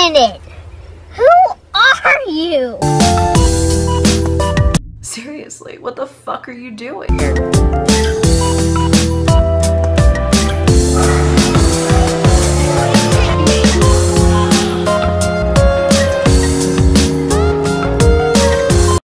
minute! Who are you? Seriously, what the fuck are you doing here?